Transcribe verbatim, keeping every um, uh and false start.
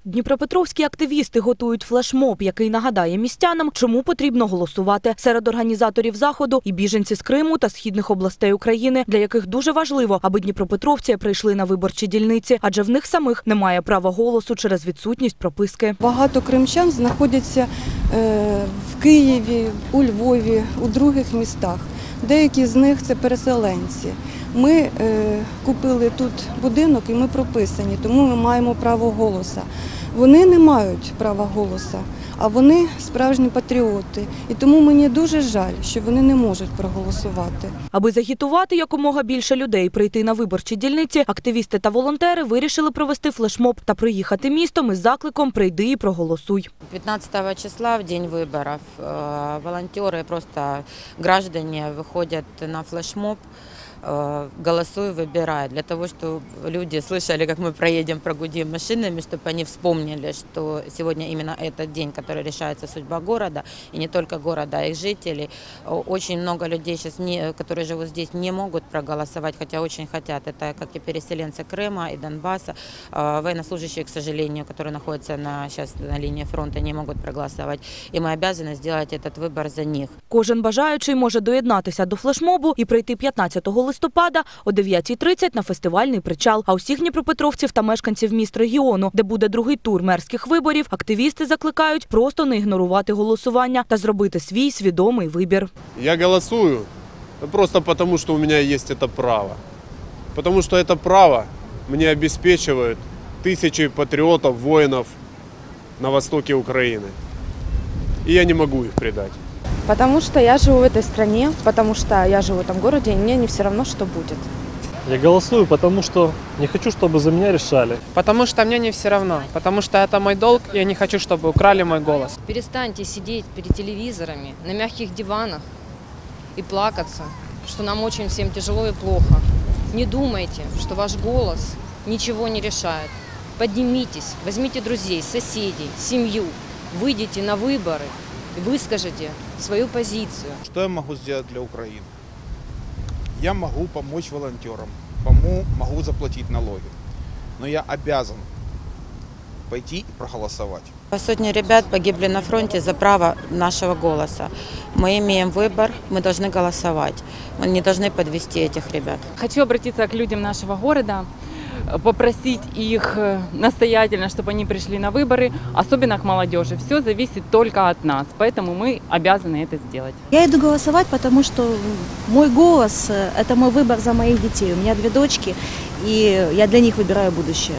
Дніпропетровські активісти готують флешмоб, який нагадає містянам, чому потрібно голосувати. Серед організаторів заходу і біженці з Криму та східних областей України, для яких дуже важливо, аби дніпропетровці прийшли на виборчі дільниці, адже в них самих немає права голосу через відсутність прописки. Багато кримчан знаходяться в Києві, у Львові, у других містах. Деякі з них – це переселенці. Ми е, купили тут будинок і ми прописані, тому ми маємо право голосу. Вони не мають права голосу, а вони справжні патріоти. І тому мені дуже жаль, що вони не можуть проголосувати. Аби загітувати якомога більше людей прийти на виборчі дільниці, активісти та волонтери вирішили провести флешмоб та проїхати містом із закликом «Прийди і проголосуй». пятнадцатого числа, в день выборов, волонтеры, просто граждане выходят на флешмоб, «Голосуй, выбирай», для того, чтобы люди слышали, как мы проедем, прогудим машинами, чтобы они вспомнили, что сегодня именно этот день, который решается судьба города, и не только города, а их жителей. Очень много людей сейчас, не, которые живут здесь, не могут проголосовать, хотя очень хотят. Это как и переселенцы Крыма и Донбасса, военнослужащие, к сожалению, которые находятся на, сейчас на линии фронта, не могут проголосовать. И мы обязаны сделать этот выбор за них. Кожен бажаючий може доєднатися до флешмобу і прийти п'ятнадцятого листопада о дев'ятій тридцять на фестивальний причал. А усіх дніпропетровців та мешканців міст регіону, де буде другий тур мерських виборів, активісти закликають просто не ігнорувати голосування та зробити свій свідомий вибір. Я голосую просто потому, что у меня есть это право. Потому что это право мне обеспечивают тысячи патриотов, воинов на востоке Украины. И я не могу их предать. Потому что я живу в этой стране, потому что я живу в этом городе, и мне не все равно, что будет. Я голосую, потому что не хочу, чтобы за меня решали. Потому что мне не все равно, потому что это мой долг, и я не хочу, чтобы украли мой голос. Перестаньте сидеть перед телевизорами, на мягких диванах и плакаться, что нам очень всем тяжело и плохо. Не думайте, что ваш голос ничего не решает. Поднимитесь, возьмите друзей, соседей, семью, выйдите на выборы. Выскажите свою позицию. Что я могу сделать для Украины? Я могу помочь волонтерам, помогу, могу заплатить налоги, но я обязан пойти и проголосовать. Сотни ребят погибли на фронте за право нашего голоса. Мы имеем выбор, мы должны голосовать. Мы не должны подвести этих ребят. Хочу обратиться к людям нашего города, попросить их настоятельно, чтобы они пришли на выборы, особенно к молодежи. Все зависит только от нас, поэтому мы обязаны это сделать. Я иду голосовать, потому что мой голос – это мой выбор за моих детей. У меня две дочки, и я для них выбираю будущее.